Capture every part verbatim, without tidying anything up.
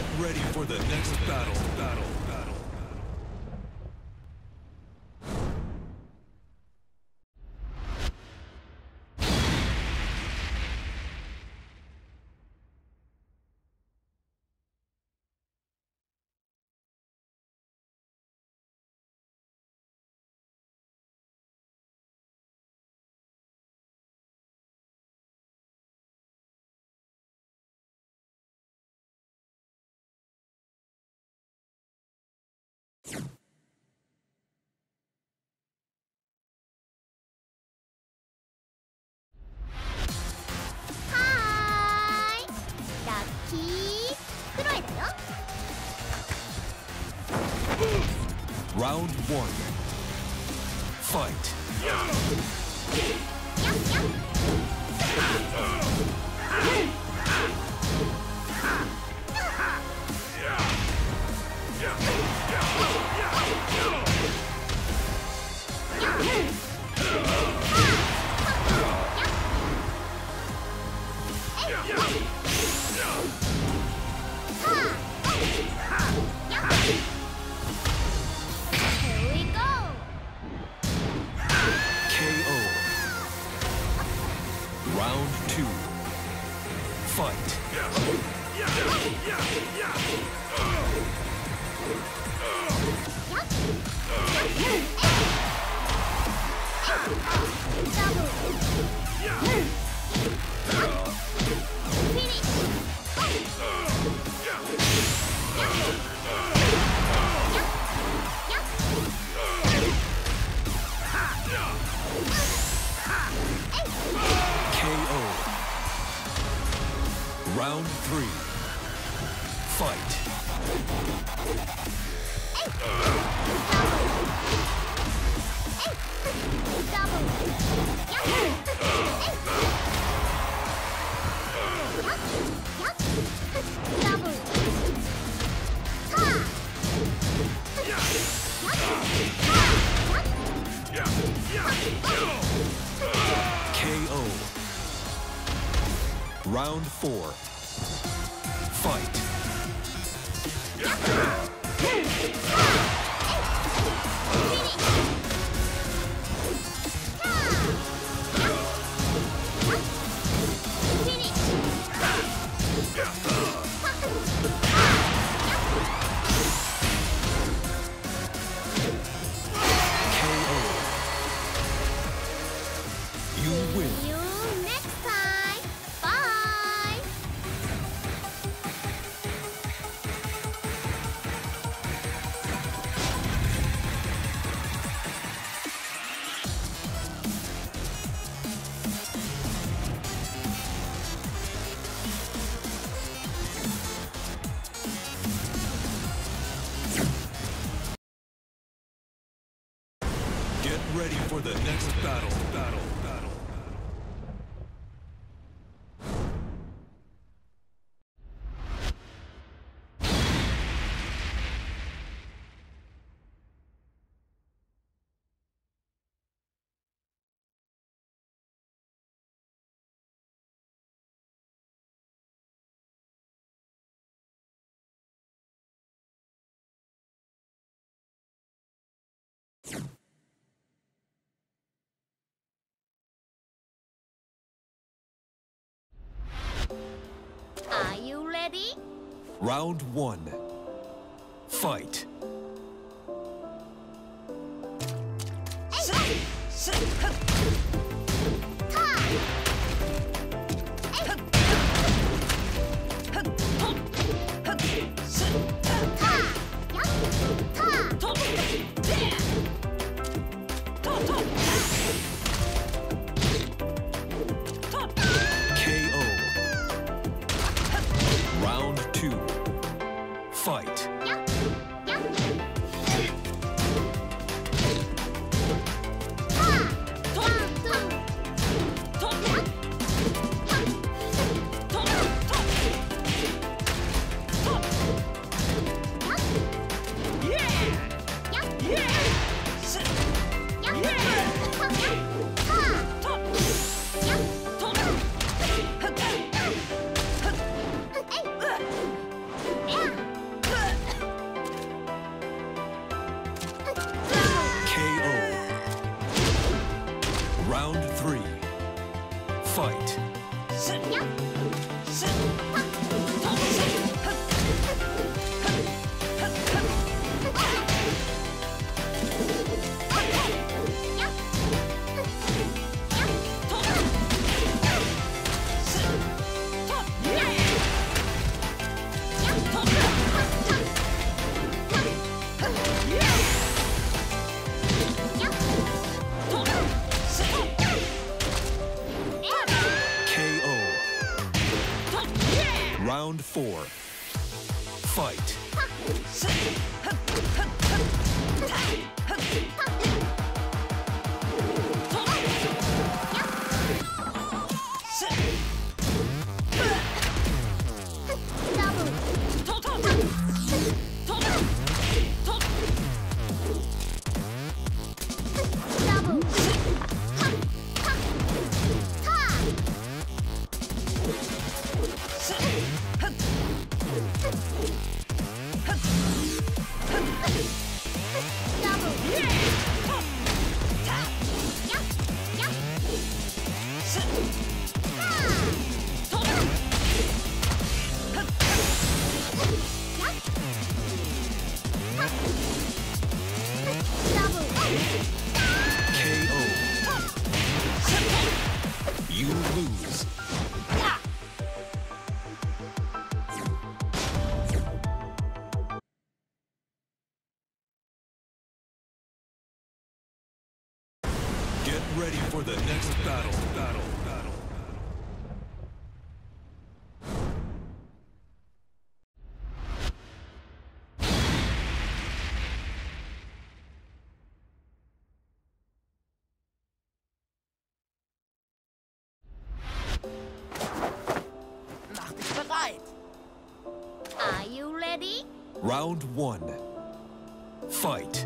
Get ready for the next battle. Battle. Battle. Round one. Fight. Round two. Fight. Round three. Fight. K O. Round four. Fight. K O. You win. See you next time. Bye. Get ready for the next battle. Battle. Battle. Are you ready? Round one. Fight. K O. Round two. Fight. One, two, Fight. K O. You lose. Get ready for the next battle. Battle. Battle. Mach dich bereit. Are you ready? Round one. Fight.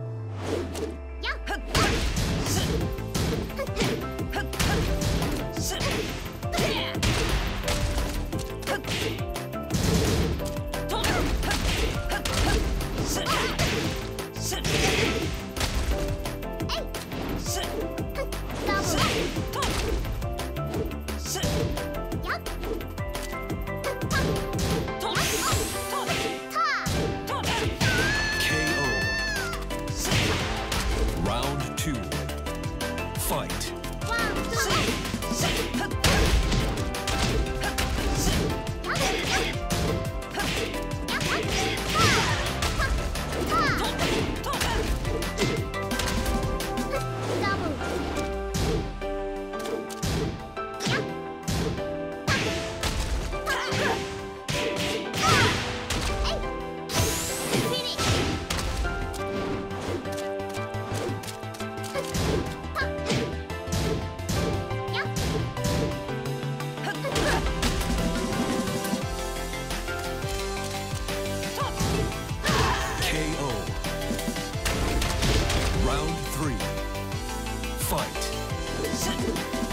K O. Round two. Fight. K O. Round three. Fight.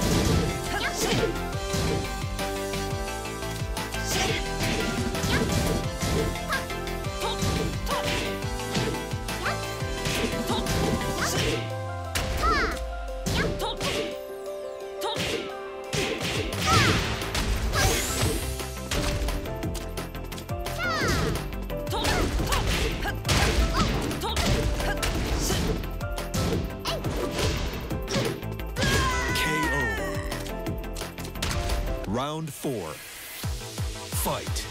K O. Round four. Fight.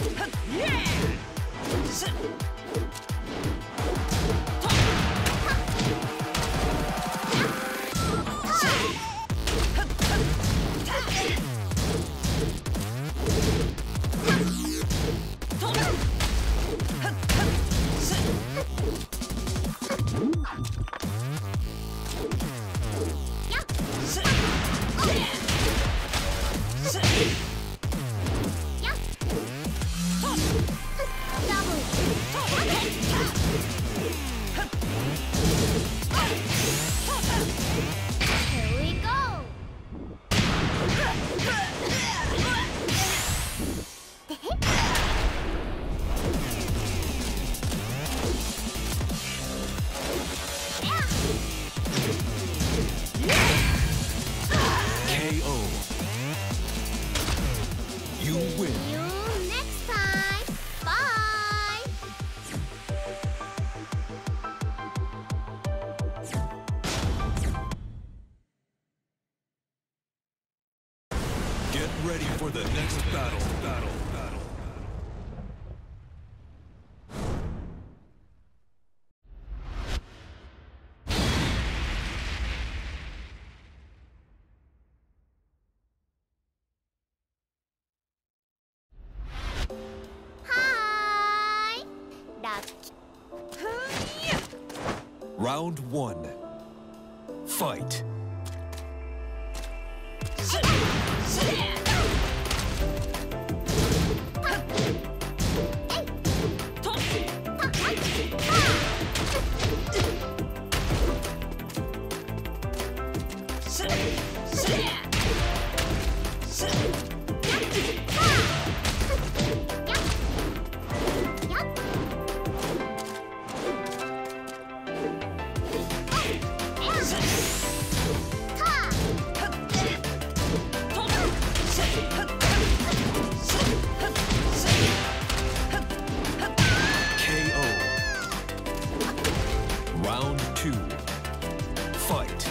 Here we go. K O. You win. See you next time. Bye. Get ready for the next battle. Battle. Battle. Hi. Round one. Fight. Round two. Fight.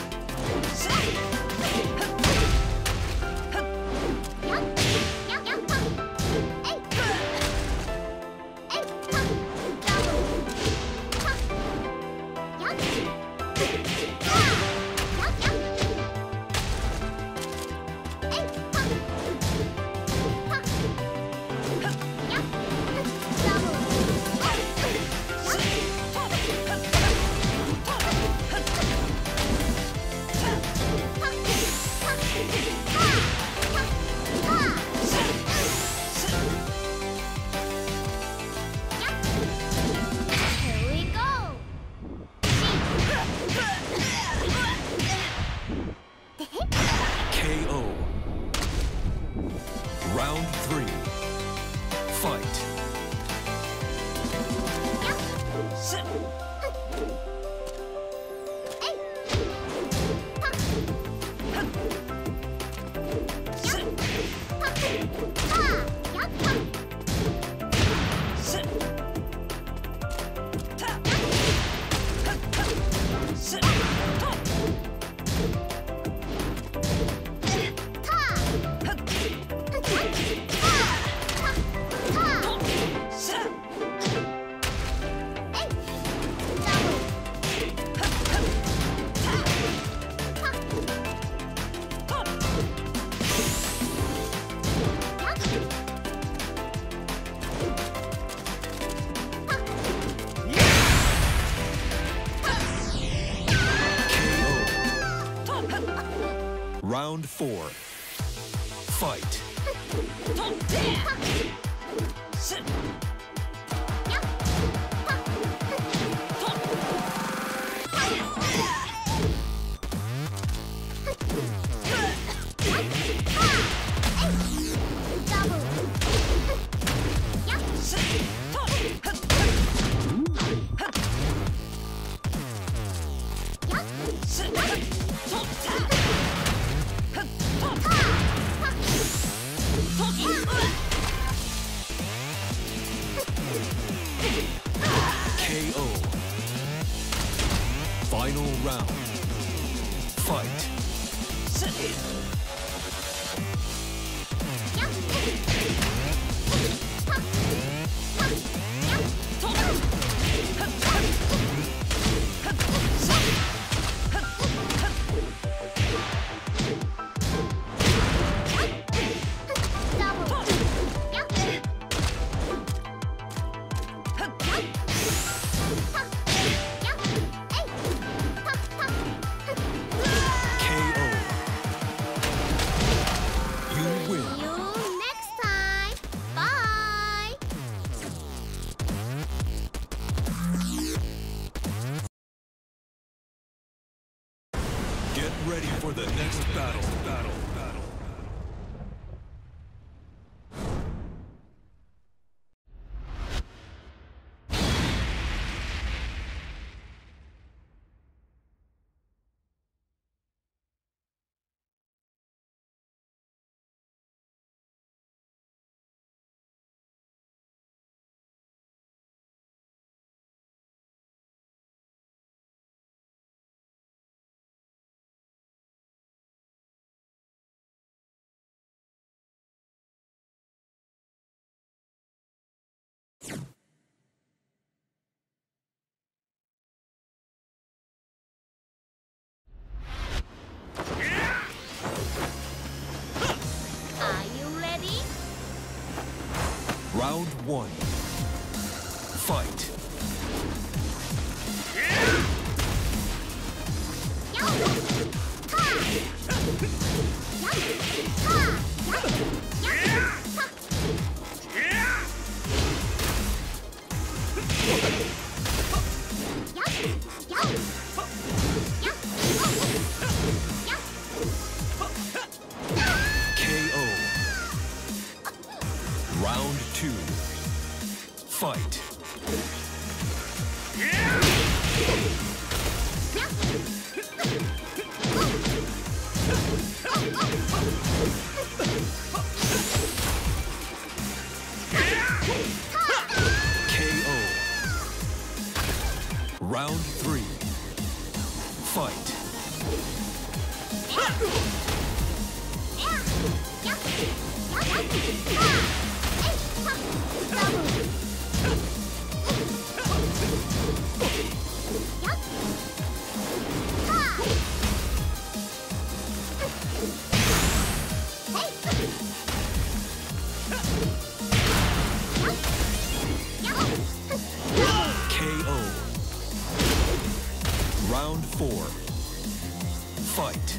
Round three. Fight. Round four. Fight. K O. Final round. Fight. Get ready for the next battle. Battle. Battle. Round one. Fight. K O. Round two. Fight. K O. Round three. Fight. K O. Round four. Fight.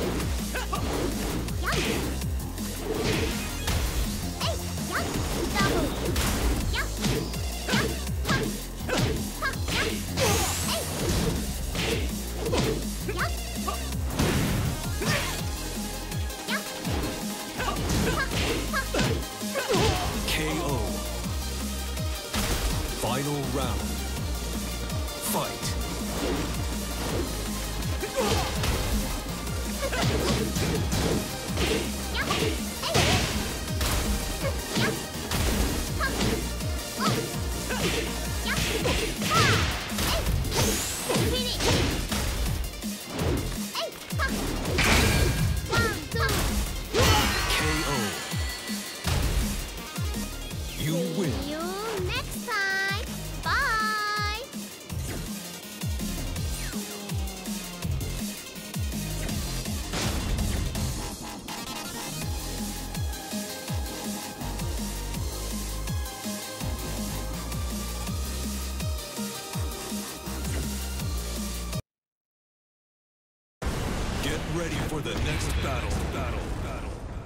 K O. Final round. Fight. K O. You win. See you next time. Bye. Get ready for the next battle. Battle. Battle.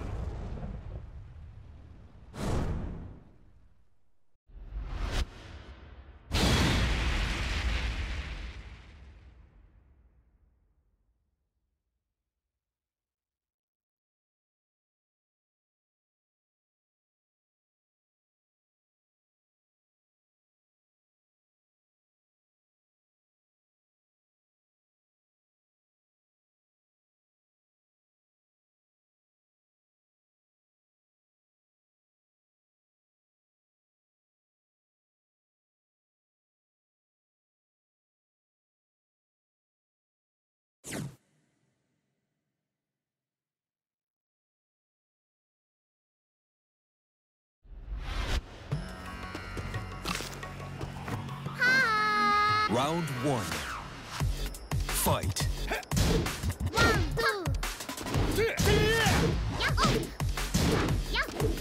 Hi. Round one. Fight. One, two. Yeah. Oh. Yeah.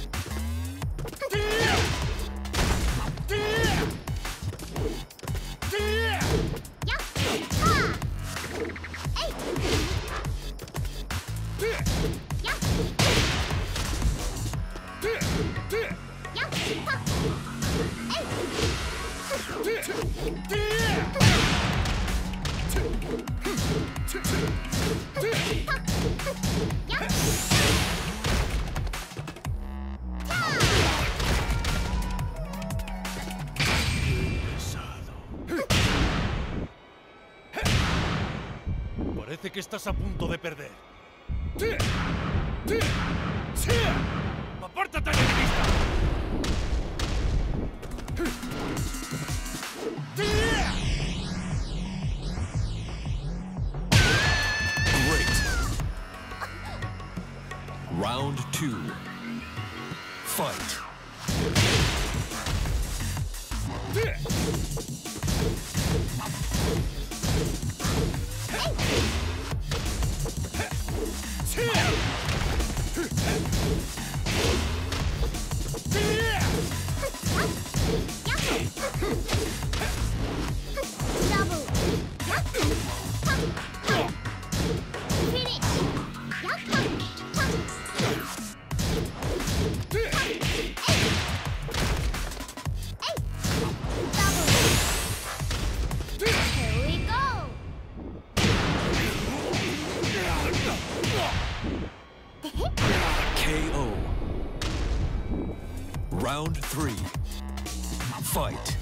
Yeah. Ha. Hey. Yeah. Yeah. Ha. Parece que estás a punto de perder. ¡Apártate de mi vista! Great. Round two. Fight. three. Fight.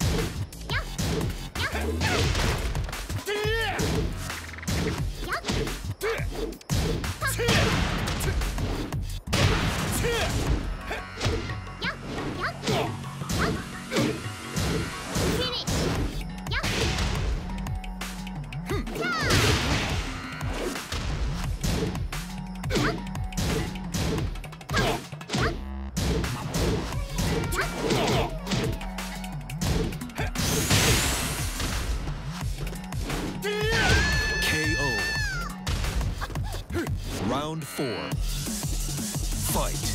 K O. Round four. Fight.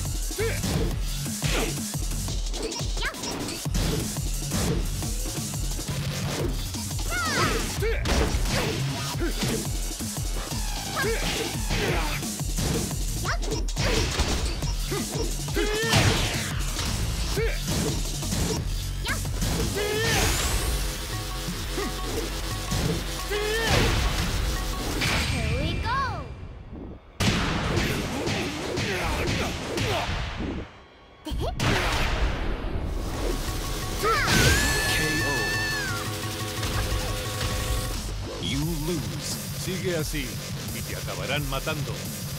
Here we go. K O. You lose. Sigue así y te acabarán matando.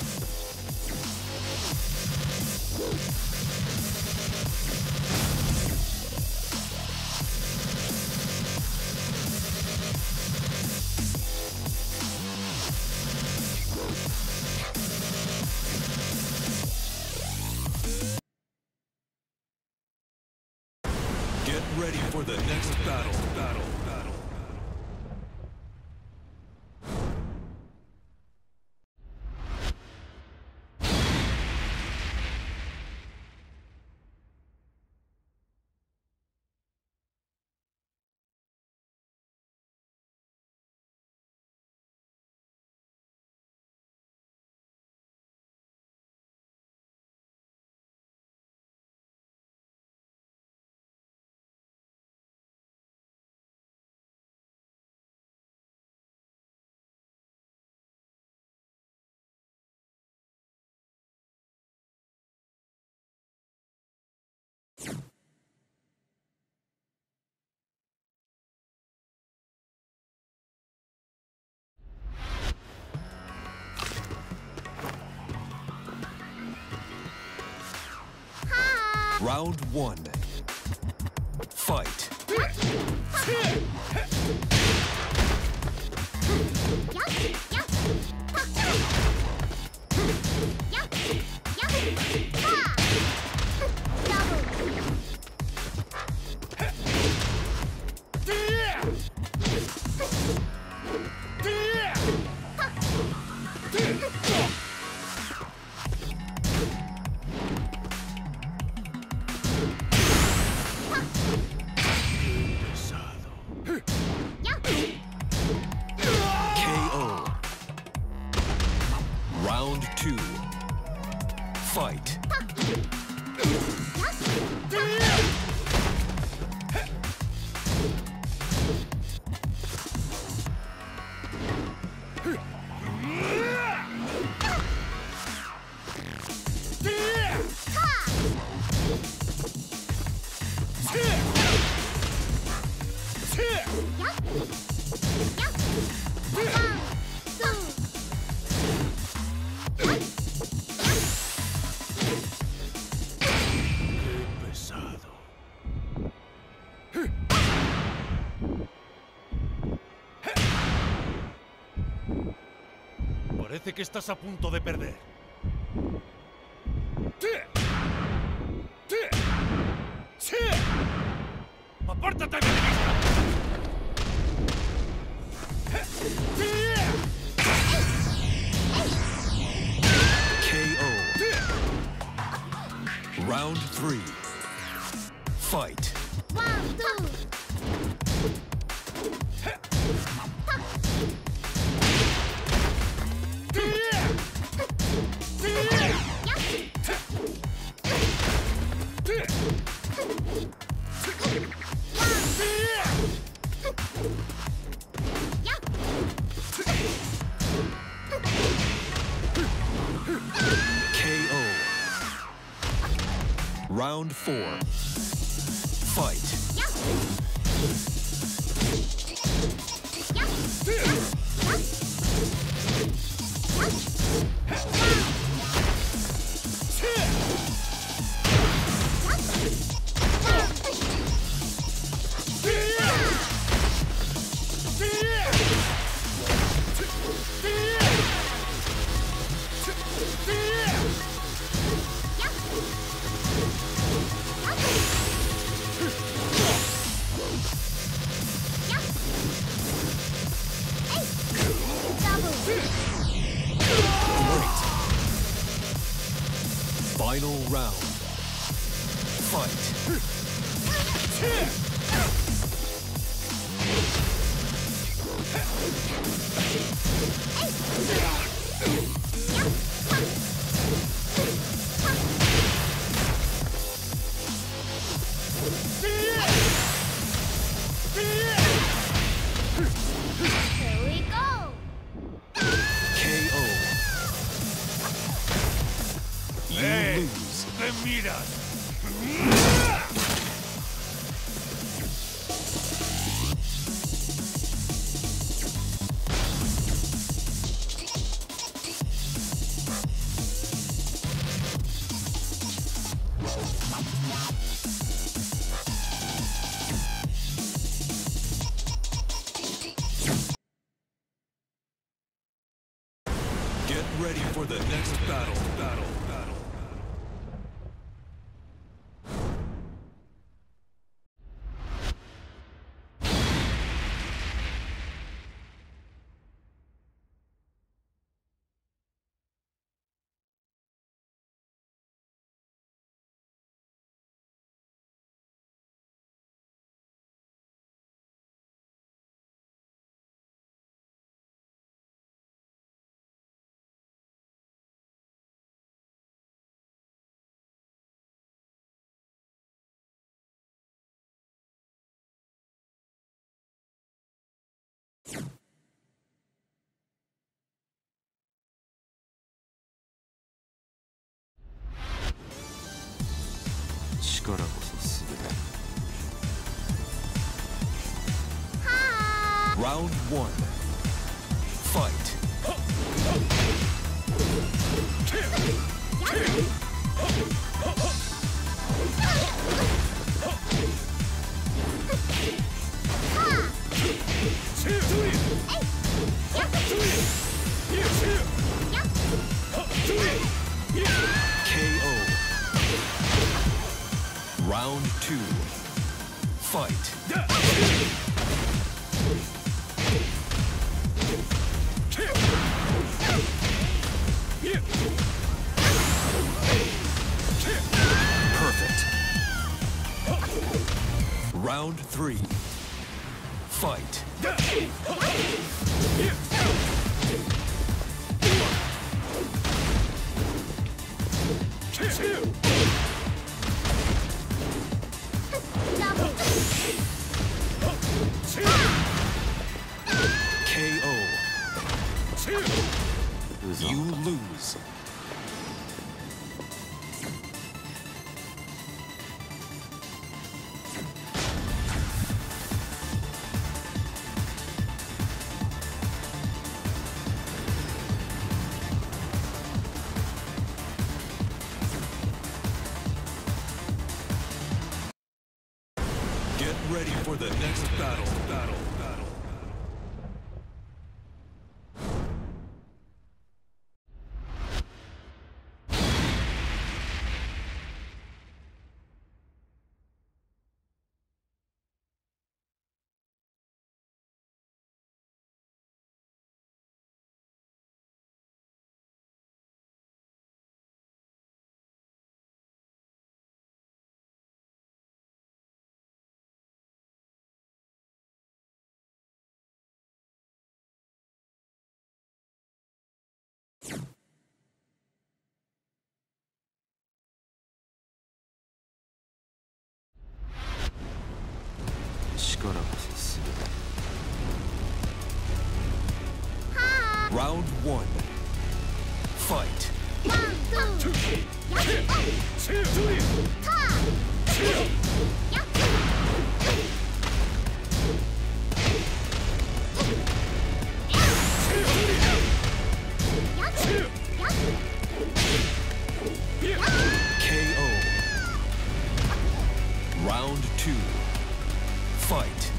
Get ready for the next battle. Battle. Battle. Round one. Fight. K O. Round two. Fight. Parece que estás a punto de perder. ¡Apártate de mi vista! K O. Round three. Fight. One, two. K O. Round four. Fight. Final round. Fight. Here we go. K O. You ¡Eh! lose. ¡Te miras! Get ready for the next battle. Battle. Battle. Hi. Round one. Fight. K O. Round two. Fight. Perfect. Round three. Fight. Double. K O. You lose. Get ready for the next battle. Battle. Battle. Hi. Round one. Fight. One, two. Ha. Fight.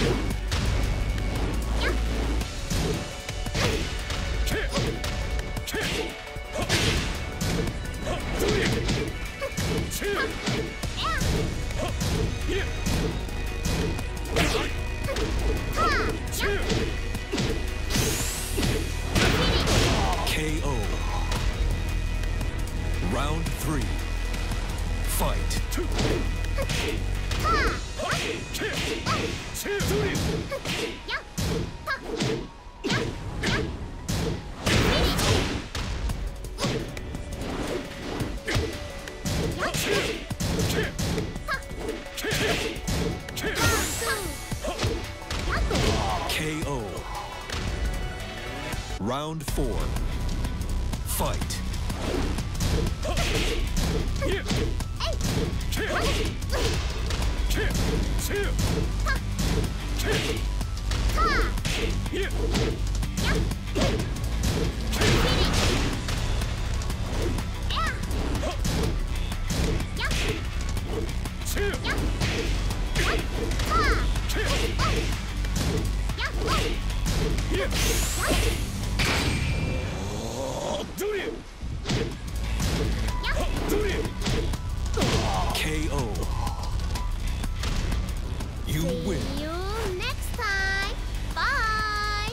K O. Round three. Fight. K O. Round four. Fight. K O. You win. See you next time. Bye.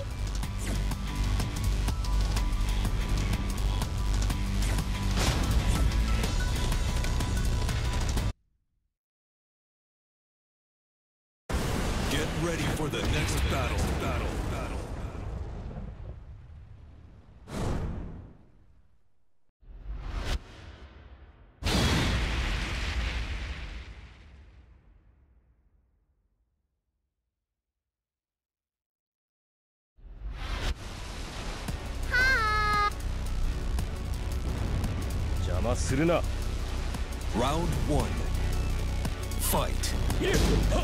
Get ready for the next battle. Battle. Battle. Hi. 邪魔するな。 Round one. Fight. Yup,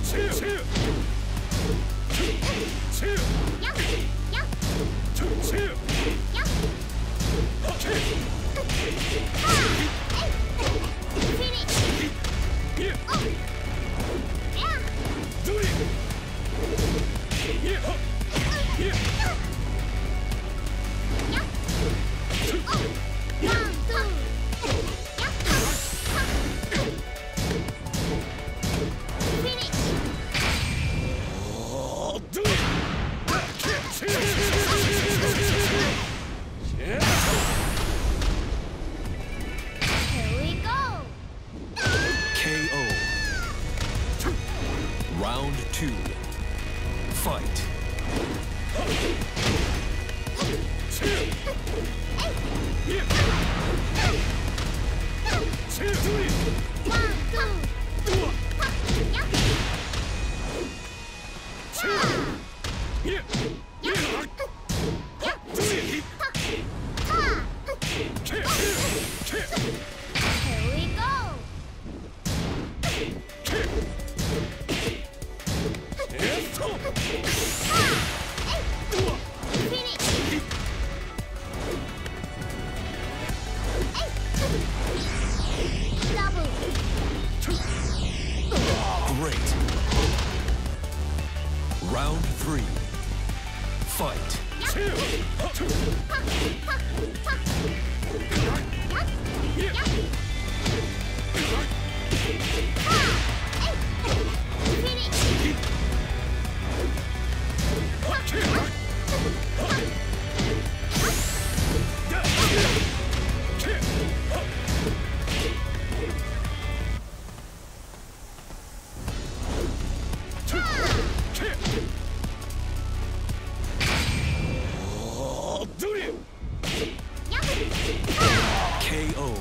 Here we go. K O. Round two. Fight. One, two. Here we go. Finish. Double. Great. Round three. Fight. K O.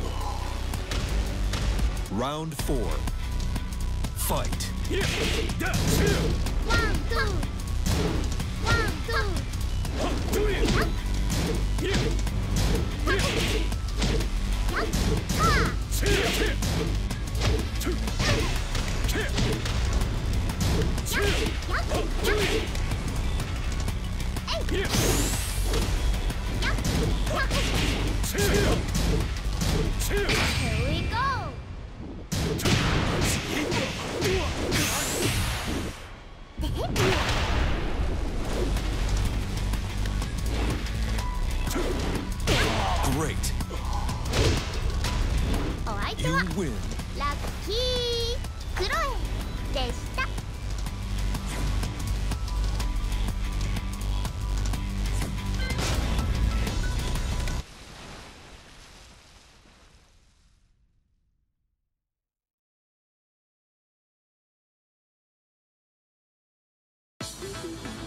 Round four. Fight. One, two. One, two. Here we go. Bye.